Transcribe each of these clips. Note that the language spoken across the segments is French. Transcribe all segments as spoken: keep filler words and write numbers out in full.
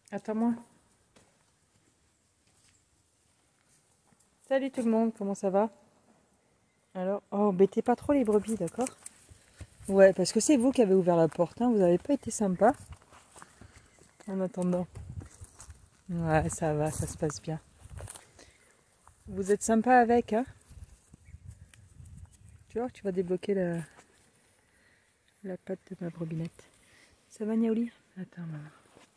Attends-moi. Salut tout le monde, comment ça va? Alors, oh, embêtez pas trop les brebis, d'accord? Ouais, parce que c'est vous qui avez ouvert la porte, hein. Vous n'avez pas été sympa. En attendant. Ouais, ça va, ça se passe bien. Vous êtes sympa avec, hein? Tu vois, tu vas débloquer la, la patte de ma brebinette. Ça va, Niaouli? Attends, maman.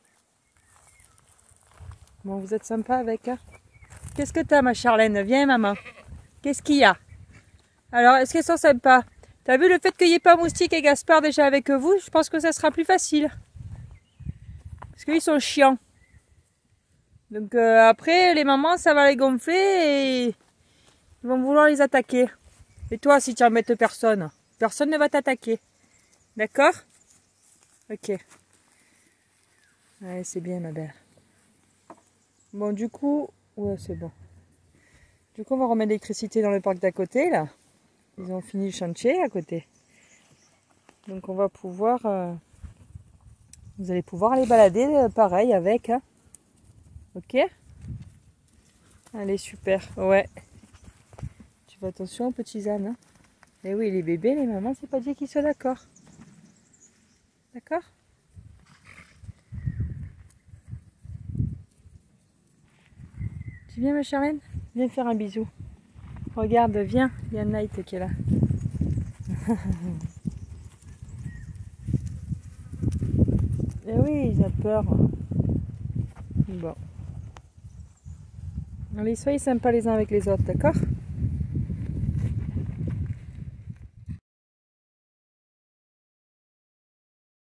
Bon, vous êtes sympa avec, hein? Qu'est-ce que t'as, ma Charlène? Viens, maman. Qu'est-ce qu'il y a? Alors, est-ce qu'elles sont sympas? T'as vu le fait qu'il n'y ait pas Moustique et Gaspard déjà avec vous? Je pense que ça sera plus facile. Parce qu'ils sont chiants. Donc euh, après, les mamans, ça va les gonfler et ils vont vouloir les attaquer. Et toi, si tu embêtes personne, personne ne va t'attaquer. D'accord? Ok. Ouais, c'est bien, ma belle. Bon, du coup... Ouais, c'est bon. Du coup, on va remettre l'électricité dans le parc d'à côté, là. Ils ont fini le chantier à côté. Donc, on va pouvoir... Euh... Vous allez pouvoir aller balader, euh, pareil, avec. Hein. Ok? Allez, super. Ouais. Tu fais attention aux petits ânes. Hein. Et oui, les bébés, les mamans, c'est pas dit qu'ils soient d'accord. D'accord? Tu viens, ma Charlène? Viens faire un bisou. Regarde, viens. Il y a Night qui est là. Eh oui, il a peur. Bon. Allez, soyez sympas les uns avec les autres, d'accord?